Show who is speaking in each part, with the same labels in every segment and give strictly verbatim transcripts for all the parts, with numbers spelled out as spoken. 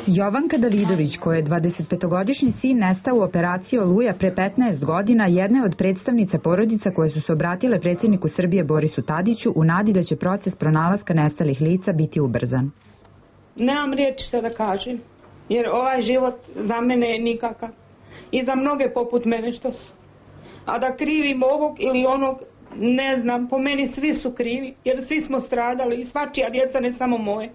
Speaker 1: Jovanka Davidović, koja je dvadesetpetogodišnji sin nestao u operaciji Oluja pre petnaest godina, jedna je od predstavnica porodica koje su se obratile predsjedniku Srbije Borisu Tadiću u nadi da će proces pronalaska nestalih lica biti ubrzan.
Speaker 2: Nemam riječi šta da kažem, jer ovaj život za mene je nikakav i za mnoge poput mene što su. A da krivim ovog ili onog, ne znam, po meni svi su krivi, jer svi smo stradali i svačija djeca, ne samo moje.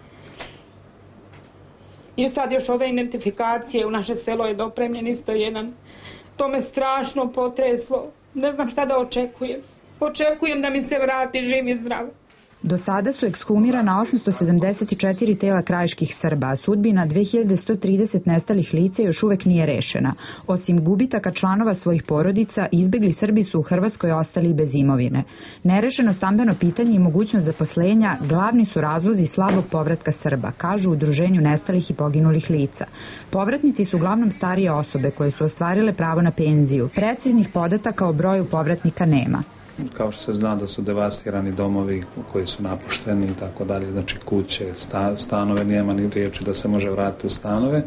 Speaker 2: I sad još ove identifikacije u naše selo je dopremljen isto jedan. To me strašno potreslo. Ne znam šta da očekujem. Očekujem da mi se vrati živ i zdrav.
Speaker 1: Do sada su ekshumirana osamsto sedamdeset četiri tela krajiških Srba, a sudbina dve hiljade sto trideset nestalih lica još uvek nije rešena. Osim gubitaka članova svojih porodica, izbegli Srbi su u Hrvatskoj ostali i bez imovine. Nerešeno stambeno pitanje i mogućnost zaposlenja glavni su razlozi slabog povratka Srba, kažu u Udruženju nestalih i poginulih lica. Povratnici su uglavnom starije osobe koje su ostvarile pravo na penziju. Preciznih podataka o broju povratnika nema.
Speaker 3: Kao što se zna da su devastirani domovi koji su napušteni i tako dalje, znači kuće, stanove, nema ni riječi da se može vratiti u stanove.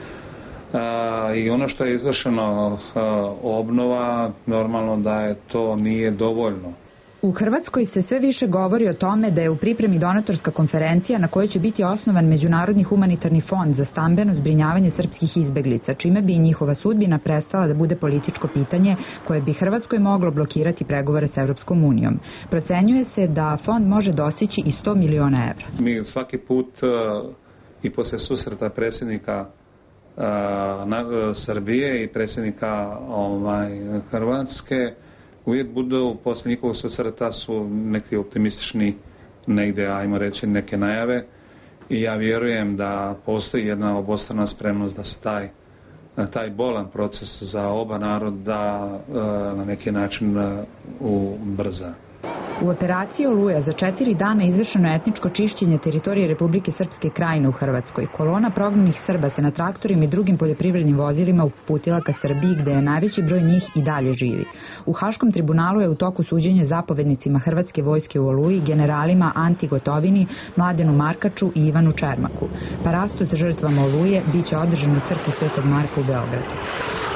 Speaker 3: A, i ono što je izvršeno a, obnova, normalno da je to nije dovoljno.
Speaker 1: U Hrvatskoj se sve više govori o tome da je u pripremi donatorska konferencija na kojoj će biti osnovan Međunarodni humanitarni fond za stambeno zbrinjavanje srpskih izbeglica, čime bi i njihova sudbina prestala da bude političko pitanje koje bi Hrvatskoj moglo blokirati pregovore s Evropskom unijom. Procenjuje se da fond može dostići i sto miliona evra.
Speaker 3: Mi svaki put uh, i posle susreta predsjednika uh, na, uh, Srbije i predsjednika ovaj, Hrvatske, uvijek budu, posle njihovog susreta su neki optimistični negdje, ajmo reći, neke najave i ja vjerujem da postoji jedna obostrana spremnost da se taj, taj bolan proces za oba naroda na neki način ubrza.
Speaker 1: U operaciji Oluja za četiri dana izvršeno je etničko čišćenje teritorije Republike Srpske Krajine u Hrvatskoj. Kolona prognanih Srba se na traktorima i drugim poljoprivrednim vozilima uputila ka Srbiji, gde je najveći broj njih i dalje živi. U Haškom tribunalu je u toku suđenja zapovednicima Hrvatske vojske u Oluji, generalima Anti Gotovini, Mladenu Markaču i Ivanu Čermaku. Parasto sa žrtvama Oluje biće održan u crkvi Svetog Marka u Beogradu.